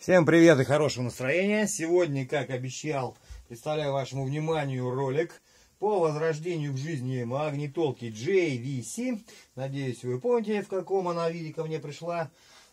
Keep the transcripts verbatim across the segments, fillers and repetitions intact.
Всем привет и хорошего настроения. Сегодня, как обещал, представляю вашему вниманию ролик по возрождению в жизни магнитолки джей ви си. Надеюсь, вы помните, в каком она виде ко мне пришла,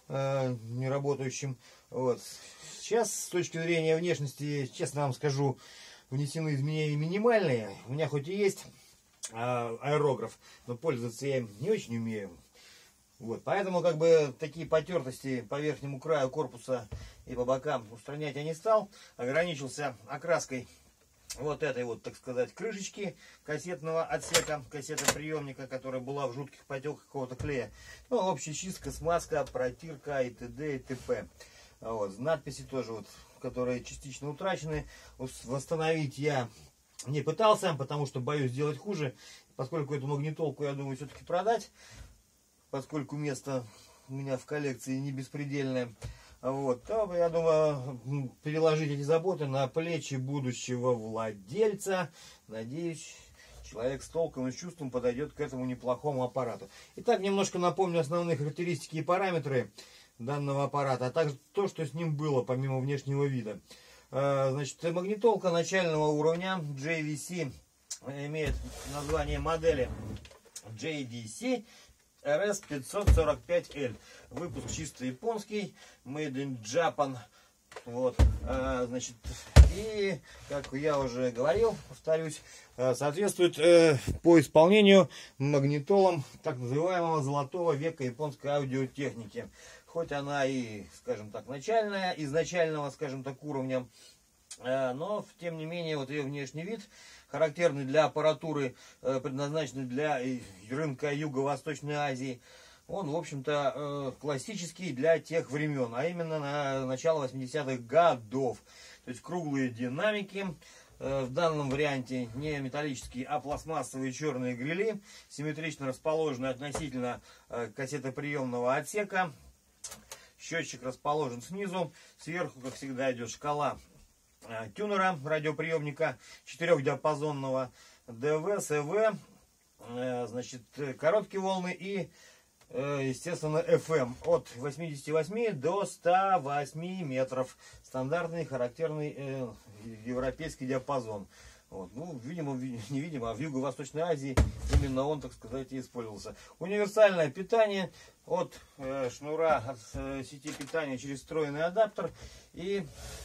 э, неработающим. Вот. Сейчас, с точки зрения внешности, честно вам скажу, внесены изменения минимальные. У меня хоть и есть э, аэрограф, но пользоваться я им не очень умею. Вот, поэтому как бы такие потертости по верхнему краю корпуса и по бокам устранять я не стал. Ограничился окраской вот этой вот, так сказать, крышечки кассетного отсека, кассетоприемника, которая была в жутких потеках какого-то клея. Ну, общая чистка, смазка, протирка и т.д. и т.п. Вот, надписи тоже, вот, которые частично утрачены. Восстановить я не пытался, потому что боюсь сделать хуже. Поскольку эту магнитолку, я думаю, все-таки продать. Поскольку место у меня в коллекции не беспредельное, вот, то, я думаю, переложить эти заботы на плечи будущего владельца. Надеюсь, человек с толком и с чувством подойдет к этому неплохому аппарату. Итак, немножко напомню основные характеристики и параметры данного аппарата, а также то, что с ним было, помимо внешнего вида. Значит, магнитолка начального уровня джей ви си имеет название модели джей ди си эр эс пятьсот сорок пять эл. Выпуск чисто японский, made in Japan. Вот, а, значит, и, как я уже говорил, повторюсь, соответствует э, по исполнению магнитолам так называемого золотого века японской аудиотехники. Хоть она и, скажем так, начальная, изначального, скажем так, уровня, э, но, тем не менее, вот ее внешний вид, характерный для аппаратуры, предназначенной для рынка Юго-Восточной Азии, он, в общем-то, классический для тех времен, а именно на начало восьмидесятых годов. То есть круглые динамики, в данном варианте не металлические, а пластмассовые черные грили, симметрично расположены относительно кассетоприемного отсека. Счетчик расположен снизу, сверху, как всегда, идет шкала тюнера радиоприемника четырехдиапазонного, ДВ, СВ, значит, короткие волны и, естественно, эф эм от восьмидесяти восьми до ста восьми метров. Стандартный, характерный э, европейский диапазон. Вот. Ну, видимо, невидимо, а в Юго-Восточной Азии именно он, так сказать, и использовался. Универсальное питание от э, шнура, от э, сети питания через встроенный адаптер и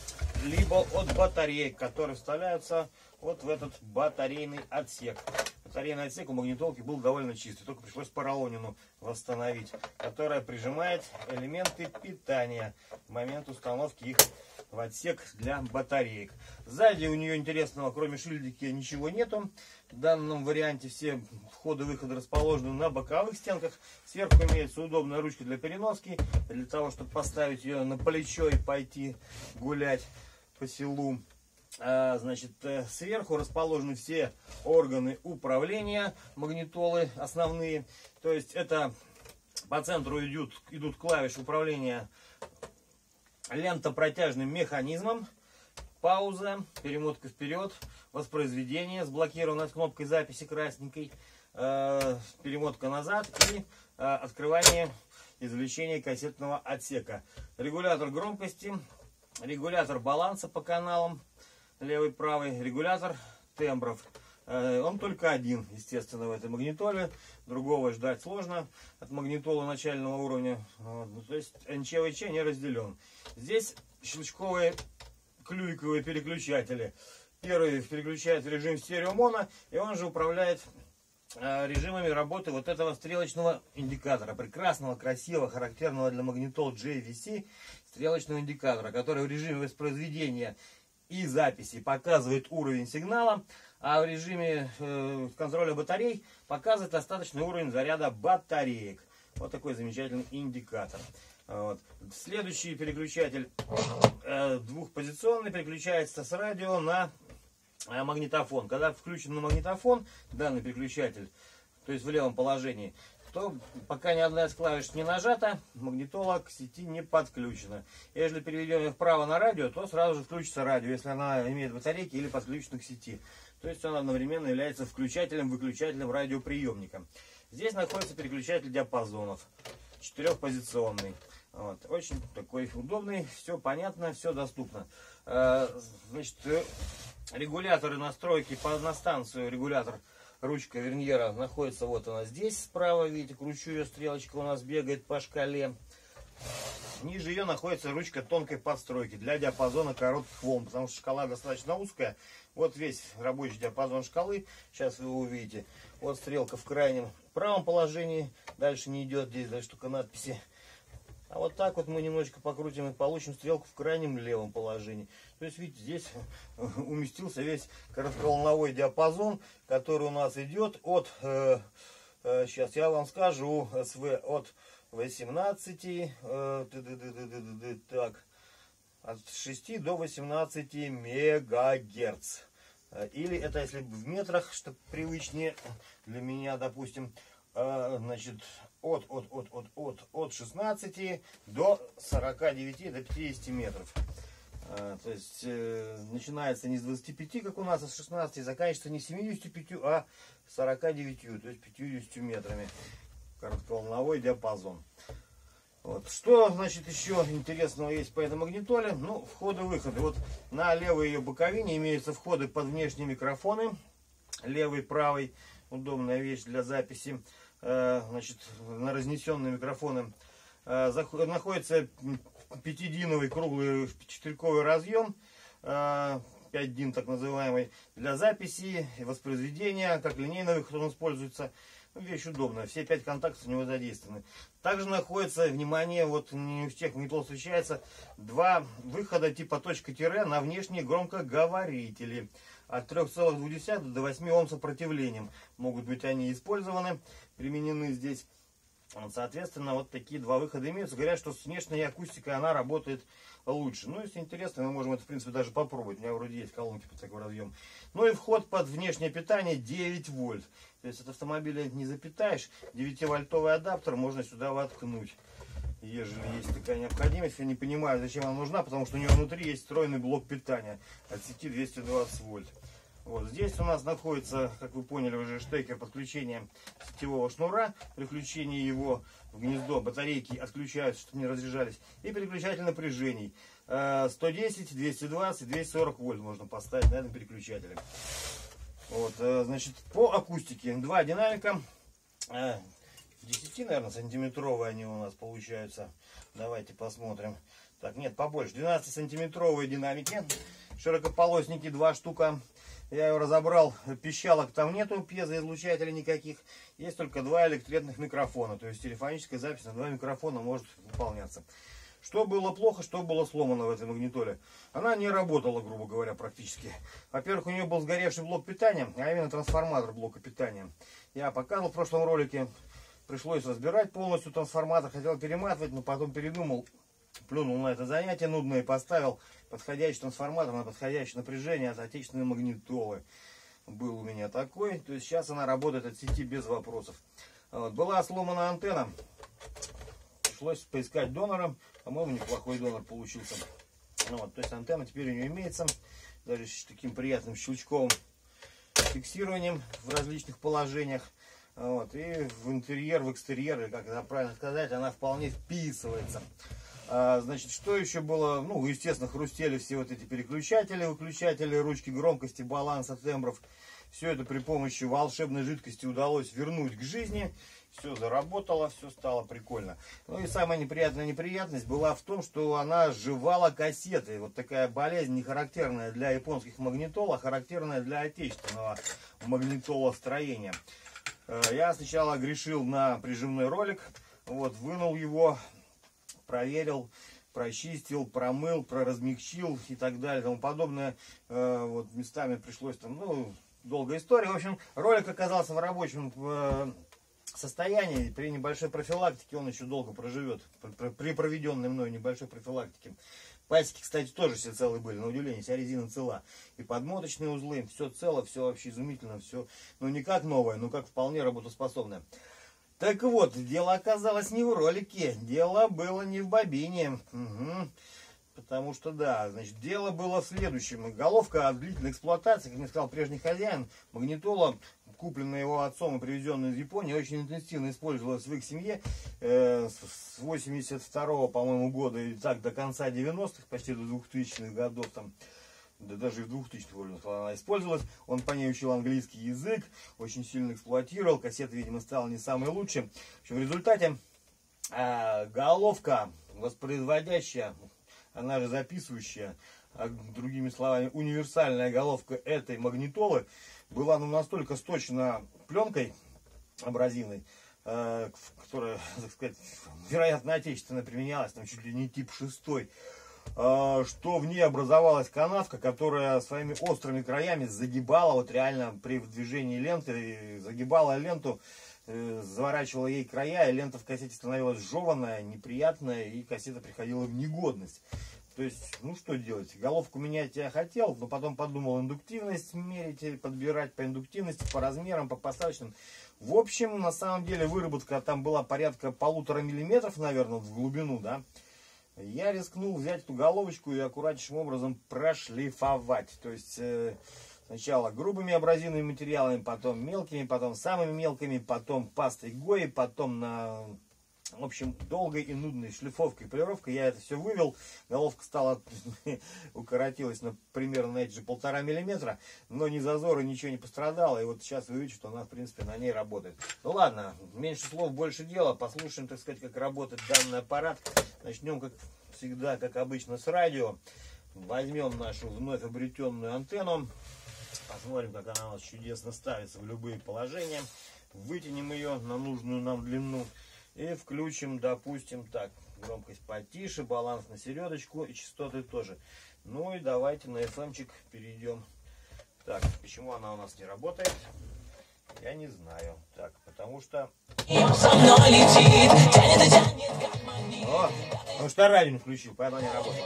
либо от батареек, которые вставляются вот в этот батарейный отсек. Батарейный отсек у магнитолки был довольно чистый, только пришлось поролонину восстановить, которая прижимает элементы питания в момент установки их в отсек для батареек. Сзади у нее интересного, кроме шильдики, ничего нету. В данном варианте все входы-выходы расположены на боковых стенках. Сверху имеется удобная ручка для переноски, для того, чтобы поставить ее на плечо и пойти гулять по селу. А, значит, сверху расположены все органы управления магнитолы основные. То есть это по центру идут, идут клавиши управления лентопротяжным механизмом, пауза, перемотка вперед, воспроизведение с блокированной кнопкой записи красненькой, э, перемотка назад и э, открывание извлечения кассетного отсека. Регулятор громкости, регулятор баланса по каналам, левый, правый, регулятор тембров. Э, он только один, естественно, в этой магнитоле. Другого ждать сложно от магнитолы начального уровня. Вот. То есть эн че вэ че не разделен. Здесь щелчковые клюйковые переключатели. Первый переключает в режим стереомоно, и он же управляет э, режимами работы вот этого стрелочного индикатора. Прекрасного, красивого, характерного для магнитол джей ви си стрелочного индикатора, который в режиме воспроизведения и записи показывает уровень сигнала, а в режиме э, контроля батарей показывает остаточный уровень заряда батареек. Вот такой замечательный индикатор. Вот. Следующий переключатель э, двухпозиционный, переключается с радио на э, магнитофон. Когда включен на магнитофон данный переключатель, то есть в левом положении, то пока ни одна из клавиш не нажата, магнитола к сети не подключена. Если переведем ее вправо на радио, то сразу же включится радио, если она имеет батарейки или подключена к сети. То есть он одновременно является включателем-выключателем радиоприемника. Здесь находится переключатель диапазонов, четырехпозиционный. Вот. Очень такой удобный, все понятно, все доступно. Э, значит, регуляторы настройки по, на станцию, регулятор, ручка верньера находится вот она здесь справа, видите, кручу ее, стрелочка у нас бегает по шкале. Ниже ее находится ручка тонкой подстройки для диапазона коротких волн, потому что шкала достаточно узкая. Вот весь рабочий диапазон шкалы, сейчас вы его увидите. Вот стрелка в крайнем правом положении, дальше не идет, здесь дальше только надписи. А вот так вот мы немножечко покрутим и получим стрелку в крайнем левом положении. То есть, видите, здесь уместился весь коротковолновой диапазон, который у нас идет от, э, э, сейчас я вам скажу, СВ от восемнадцати, э, так, от шести до восемнадцати мегагерц. Или это если в метрах, чтобы привычнее для меня, допустим, э, значит, от, от, от, от, от, от шестнадцати до сорока девяти, до пятидесяти метров. Э, то есть э, начинается не с двадцати пяти, как у нас, а с шестнадцати, заканчивается не семидесятью пятью, а сорока девятью, то есть пятьюдесятью метрами. Коротковолновой диапазон. Вот. Что, значит, еще интересного есть по этой магнитоле? Ну, входы-выходы. Вот на левой ее боковине имеются входы под внешние микрофоны. Левый, правый. Удобная вещь для записи. Э, значит, на разнесенные микрофоны. Э, находится пятидиновый круглый четырехковый разъем. Э, пять дин так называемый. Для записи и воспроизведения. Как линейный выход он используется. Вещь удобная, все пять контактов у него задействованы. Также находится, внимание, вот не у всех магнитол встречается, два выхода типа точка-тире на внешние громкоговорители. От трёх целых двух десятых до восьми Ом сопротивлением могут быть они использованы, применены здесь. Соответственно, вот такие два выхода имеются. Говорят, что с внешней акустикой она работает лучше. Ну, если интересно, мы можем это, в принципе, даже попробовать. У меня вроде есть колонки под такой разъем. Ну и вход под внешнее питание девять вольт. То есть от автомобиля не запитаешь. девятивольтовый адаптер можно сюда воткнуть, ежели есть такая необходимость. Я не понимаю, зачем она нужна, потому что у нее внутри есть встроенный блок питания от сети двести двадцать вольт. Вот здесь у нас находится, как вы поняли уже, штекер подключения сетевого шнура, переключение его в гнездо, батарейки отключаются, чтобы не разряжались, и переключатель напряжений сто десять, двести двадцать, двести сорок вольт можно поставить на этом переключателе. Вот, значит, по акустике два динамика, десять, наверное, сантиметровые они у нас получаются. Давайте посмотрим. Так, нет, побольше, двенадцатисантиметровые динамики, широкополосники два штука. Я его разобрал, пищалок там нету, пьезоизлучателей никаких. Есть только два электретных микрофона. То есть телефоническая запись на два микрофона может выполняться. Что было плохо, что было сломано в этой магнитоле? Она не работала, грубо говоря, практически. Во-первых, у нее был сгоревший блок питания, а именно трансформатор блока питания. Я показывал в прошлом ролике. Пришлось разбирать полностью трансформатор. Хотел перематывать, но потом передумал. Плюнул на это занятие нудное и поставил подходящий трансформатор на подходящее напряжение от отечественной магнитолы. Был у меня такой. То есть сейчас она работает от сети без вопросов. Вот. Была сломана антенна. Пришлось поискать донора. По-моему, неплохой донор получился. Вот. То есть антенна теперь у нее имеется. Даже с таким приятным щелчковым фиксированием в различных положениях. Вот. И в интерьер, в экстерьер, или как это правильно сказать, она вполне вписывается. А, значит, что еще было? Ну, естественно, хрустели все вот эти переключатели, выключатели, ручки громкости, баланса тембров. Все это при помощи волшебной жидкости удалось вернуть к жизни. Все заработало, все стало прикольно. Ну и самая неприятная неприятность была в том, что она сживала кассеты. Вот такая болезнь, не характерная для японских магнитол, а характерная для отечественного магнитолостроения. Я сначала грешил на прижимной ролик, вот, вынул его, проверил, прочистил, промыл, проразмягчил и так далее, тому подобное. Вот местами пришлось там, ну, долгая история. В общем, ролик оказался в рабочем состоянии. При небольшой профилактике он еще долго проживет. При проведенной мной небольшой профилактике. Пальчики, кстати, тоже все целые были, на удивление, вся резина цела. И подмоточные узлы, все цело, все вообще изумительно, все, ну не как новое, но как вполне работоспособное. Так вот, дело оказалось не в ролике, дело было не в бобине. Угу. Потому что, да, значит, дело было в следующем. Головка от длительной эксплуатации, как мне сказал прежний хозяин, магнитола купленная его отцом и привезенная из Японии, очень интенсивно использовалась в их семье э, с восемьдесят второго, по-моему, года и так до конца девяностых, почти до двухтысячных годов, там, да даже и в двухтысячных она использовалась. Он по ней учил английский язык, очень сильно эксплуатировал, кассета, видимо, стала не самой лучшей. В общем, в результате э, головка, воспроизводящая, она же записывающая, а, другими словами, универсальная головка этой магнитолы была ну, настолько сточена пленкой абразивной, э, которая, так сказать, вероятно, отечественно применялась, там чуть ли не тип шестой, э, что в ней образовалась канавка, которая своими острыми краями загибала, вот реально при движении ленты, загибала ленту, э, заворачивала ей края, и лента в кассете становилась жеванная, неприятная, и кассета приходила в негодность. То есть, ну что делать, головку менять я хотел, но потом подумал, индуктивность мерить, подбирать по индуктивности, по размерам, по поставочным. В общем, на самом деле, выработка там была порядка полутора миллиметров, наверное, в глубину, да. Я рискнул взять эту головочку и аккуратнейшим образом прошлифовать. То есть, э, сначала грубыми абразивными материалами, потом мелкими, потом самыми мелкими, потом пастой Гои, потом на... В общем, долгой и нудной шлифовкой и полировкой я это все вывел. Головка стала, укоротилась на примерно на эти же полтора миллиметра, но ни зазора, ничего не пострадало. И вот сейчас вы видите, что она, в принципе, на ней работает. Ну ладно, меньше слов, больше дела. Послушаем, так сказать, как работает данный аппарат. Начнем, как всегда, как обычно, с радио. Возьмем нашу вновь обретенную антенну. Посмотрим, как она у нас чудесно ставится в любые положения. Вытянем ее на нужную нам длину. И включим, допустим, так, громкость потише, баланс на середочку и частоты тоже. Ну и давайте на эф эм-чик перейдем. Так, почему она у нас не работает? Я не знаю. Так, потому что... О, потому что радио не включил, поэтому не работает.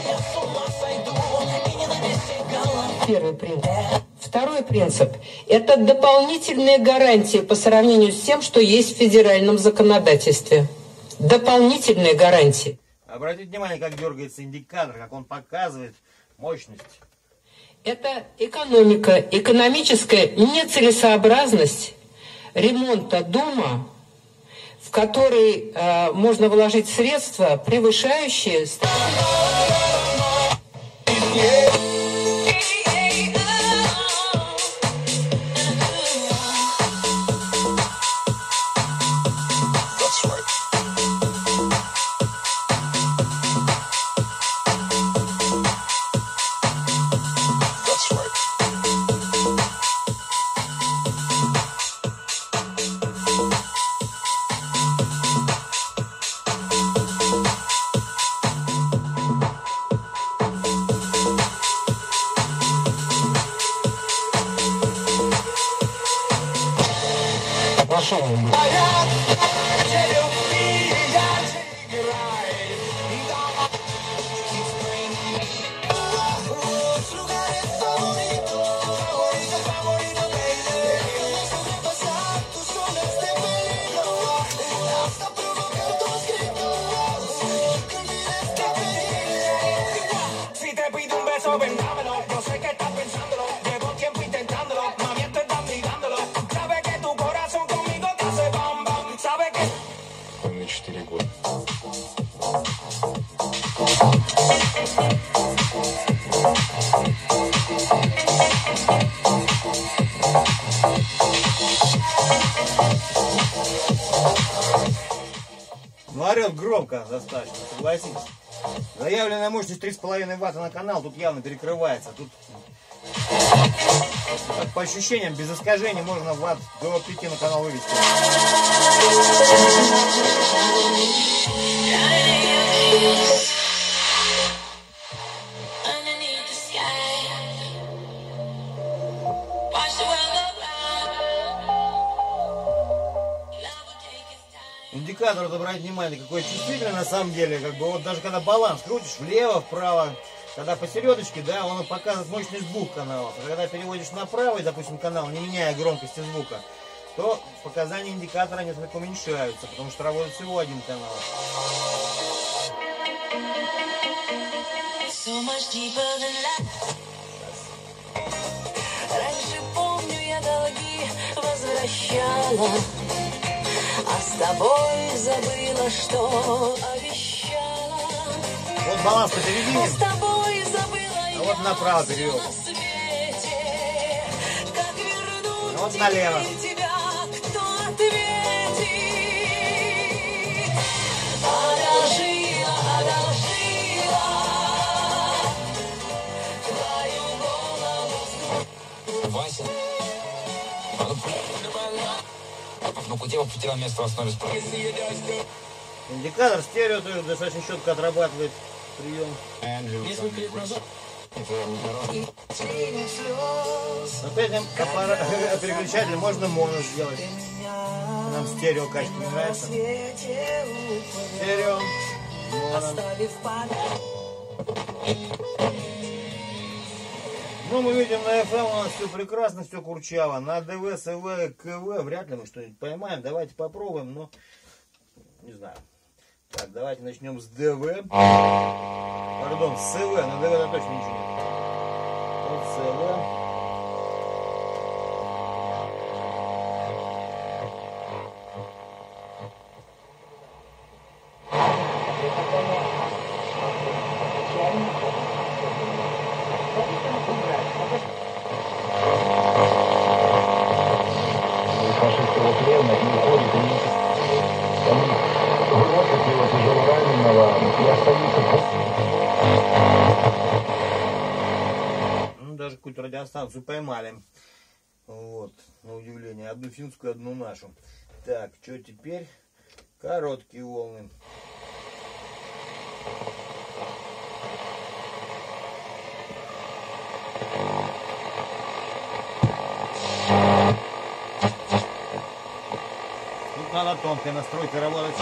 Первый принцип. Второй принцип – это дополнительные гарантии по сравнению с тем, что есть в федеральном законодательстве. Дополнительные гарантии. Обратите внимание, как дергается индикатор, как он показывает мощность. Это экономика, экономическая нецелесообразность ремонта дома, в который э, можно вложить средства, превышающие... Ну, орет громко достаточно, согласитесь. Заявленная мощность три с половиной ватта на канал тут явно перекрывается. Тут, так, по ощущениям, без искажений можно ватт до пяти на канал вывести. Индикатор, обратите внимание, какой чувствительный на самом деле, как бы вот даже когда баланс крутишь влево, вправо, когда посередочке, да, он показывает мощность двух каналов. А когда переводишь на правый, допустим, канал, не меняя громкости звука, то показания индикатора несколько уменьшаются, потому что работает всего один канал. Раньше помню я долги. прощала, а с тобой забыла, что обещала. Вот баланс посередине, а с тобой забыла а вот направо перевел. на свете, как вернуть А вот налево. тебя, кто ответит? Одолжила, одолжила твою голову. Вася. Ну, Кутева потерял место в основе справа. Индикатор стерео тоже достаточно четко отрабатывает прием. Несколько лет назад. Вот этим аппарат, переключателем можно моно сделать. Нам стерео качество не нравится. Стерео, моно. Ну, мы видим, на эф эм у нас все прекрасно, все курчаво. На ДВ, СВ, КВ вряд ли мы что-нибудь поймаем. Давайте попробуем, но не знаю. Так, давайте начнем с ДВ. Пардон, с СВ. На ДВ точно ничего нет. Вот СВ. Фашистского плена и уходит, и они выносят его тяжело раненого и остаются. Ну, даже какую-то радиостанцию поймали. Вот, на удивление. Одну финскую, одну нашу. Так, что теперь? Короткие волны. Тут надо тонкой настройкой работать.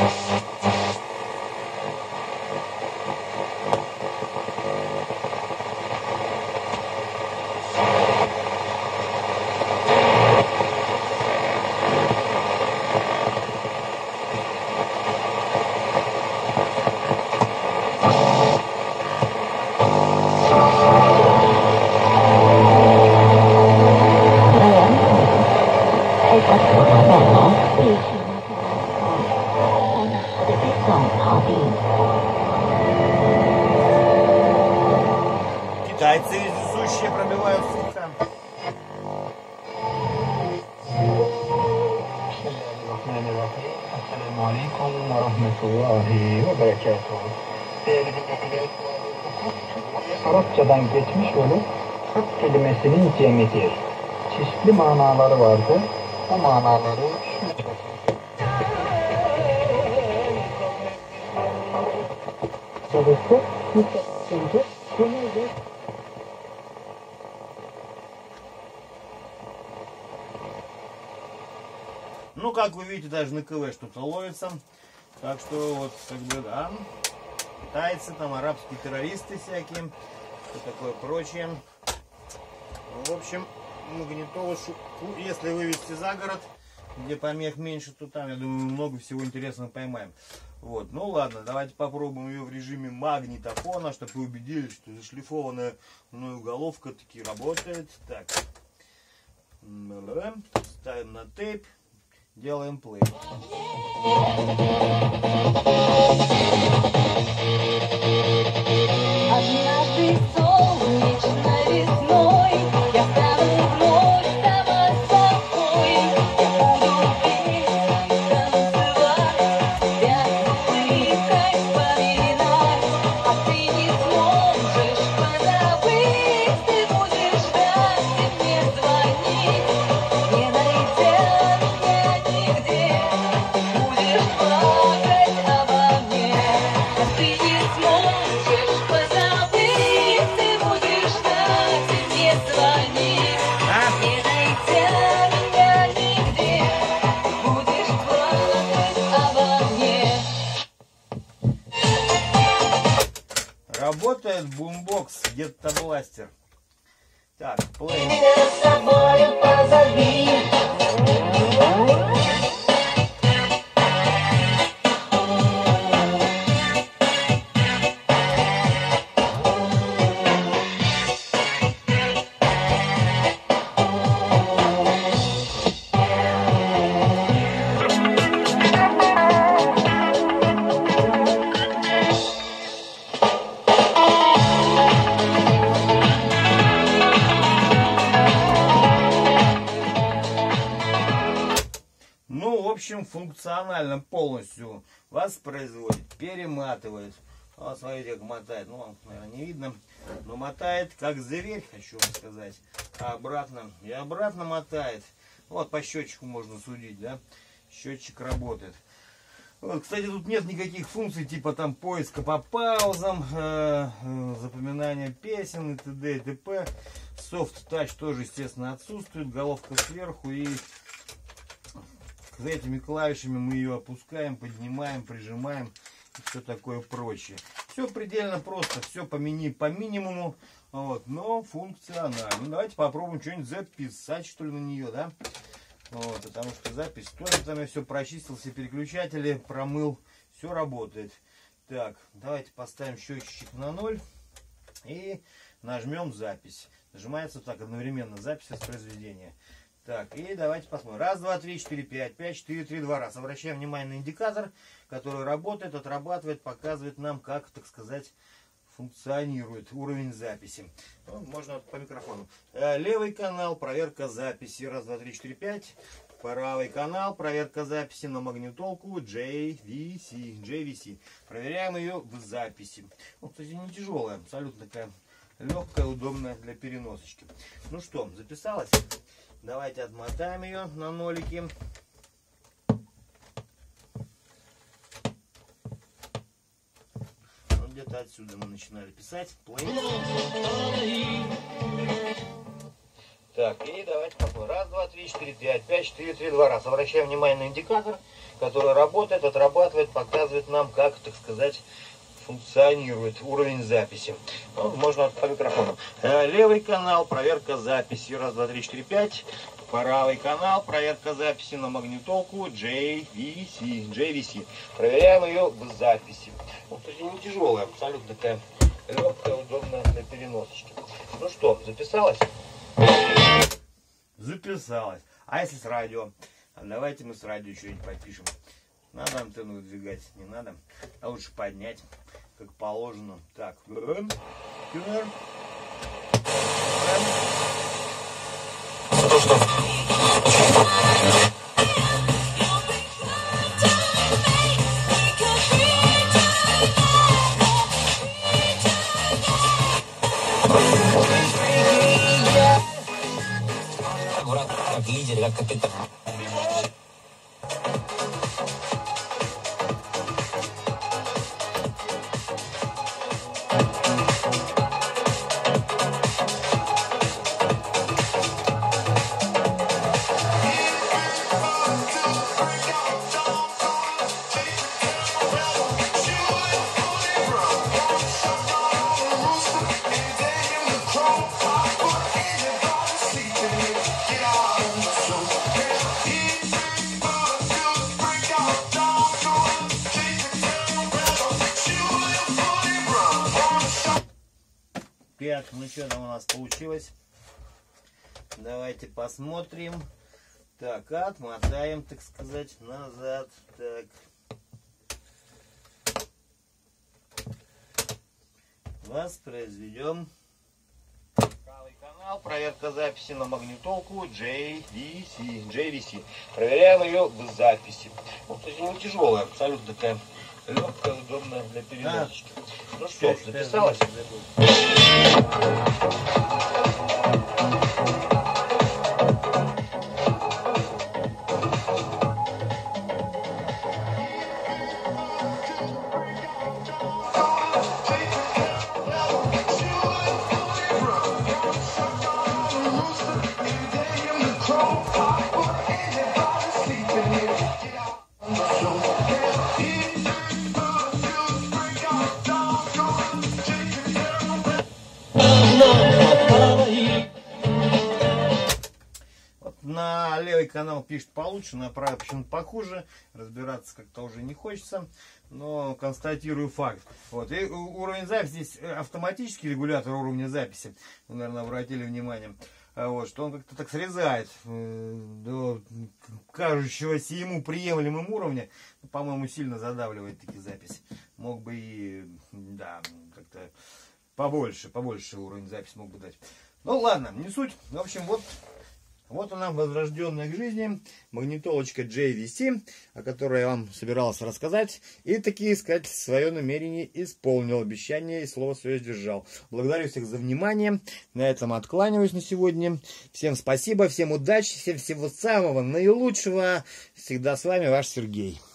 Китайцы вездесущие пробивают слегка. Assalamu alaikum wa rahmatullahi ve berekatuhu. Değerli dinleyiciler, Arapçadan geçmiş olup hak kelimesinin cemidir. Çeşitli manaları vardır. O manaları Sorusu müstesinde genelde Ну, как вы видите, даже на КВ что-то ловится. Так что, вот, как бы, да. Китайцы, там, арабские террористы всякие. Что такое прочее. В общем, магнитолу, если вывести за город, где помех меньше, то там, я думаю, много всего интересного поймаем. Вот, ну ладно, давайте попробуем ее в режиме магнитофона, чтобы вы убедились, что зашлифованная мною головка таки работает. Так, ставим на тейп, делаем плей. Однажды солнечной весной я стану вновь с тобой собой. Я буду петь и танцевать, тебя с улыбкой вспоминать. А ты не сможешь позабыть, ты будешь ждать и мне звонить. Не найдя меня нигде, будешь плакать обо мне. А ты не сможешь позабыть, ты будешь ждать и мне звонить. Не найдя меня нигде, будешь плакать обо мне. Работает бумбокс Гетто-бластер. Так, плей. Меня с собою позови. общем, функционально полностью воспроизводит, перематывает. Вот, смотрите, как мотает. Ну, вам, наверное, не видно. Но мотает, как зверь, хочу вам сказать. А обратно. И обратно мотает. Вот, по счетчику можно судить, да. Счетчик работает. Вот, кстати, тут нет никаких функций, типа там поиска по паузам, э, э, запоминания песен и т.д. и т.п. Soft Touch тоже, естественно, отсутствует. Головка сверху, и с этими клавишами мы ее опускаем, поднимаем, прижимаем и все такое прочее. Все предельно просто, все по, мини, по минимуму, вот, но функционально. Ну, давайте попробуем что-нибудь записать, что ли, на нее, да? Вот, потому что запись тоже, там я все прочистил, все переключатели промыл, все работает. Так, давайте поставим счетчик на ноль и нажмем запись. Нажимается так одновременно запись воспроизведения. Так, и давайте посмотрим. Раз, два, три, четыре, пять, пять, четыре, три, два раз. Обращаем внимание на индикатор, который работает, отрабатывает, показывает нам, как, так сказать, функционирует уровень записи. Ну, можно по микрофону. Левый канал, проверка записи. Раз, два, три, четыре, пять. Правый канал, проверка записи на магнитолку джей ви си. джей ви си. Проверяем ее в записи. Ну, кстати, не тяжелая, абсолютно такая легкая, удобная для переносочки. Ну что, записалась? Давайте отмотаем ее на нолики. Вот где-то отсюда мы начинали писать. Play. Так, и давайте посмотрим. Раз, два, три, четыре, пять, пять, четыре, три, два раз. Обращаем внимание на индикатор, который работает, отрабатывает, показывает нам, как, так сказать, функционирует уровень записи. Ну, можно по микрофону. Левый канал, проверка записи. Раз, два, три, четыре, пять. Правый канал, проверка записи на магнитолку джей ви си. джей ви си. Проверяем ее в записи. Ну, кстати, не тяжелая, абсолютно такая легкая, удобная для переносочки. Ну что, записалась? Записалась. А если с радио? Давайте мы с радио что-нибудь подпишем. Надо антенну выдвигать, не надо. А лучше поднять, как положено. Так. Тюнер. То, что... Как враг, как лидер, как капитан. Так, ну что там у нас получилось? Давайте посмотрим. Так, отмотаем, так сказать, назад. Так. Воспроизведем. Правый канал, проверка записи на магнитолку джей ви си. джей ви си. Проверяем ее в записи. Ну, кстати, не тяжелая, абсолютно такая легкая, удобная для переносочки. А, ну что, записалась? На левый канал пишет получше, на правый почему-то похуже. Разбираться как-то уже не хочется, но констатирую факт. Вот. И уровень записи, здесь автоматический регулятор уровня записи, вы, наверное, обратили внимание, вот, что он как-то так срезает э, до кажущегося ему приемлемым уровня. По-моему, сильно задавливает таки запись. Мог бы и, да, как-то побольше, побольше уровень записи мог бы дать. Ну ладно, не суть. В общем, вот Вот она, возрожденная к жизни, магнитолочка джей ви си, о которой я вам собирался рассказать. И таки, сказать, свое намерение исполнил, обещание и слово свое сдержал. Благодарю всех за внимание. На этом откланяюсь на сегодня. Всем спасибо, всем удачи, всем всего самого наилучшего. Всегда с вами ваш Сергей.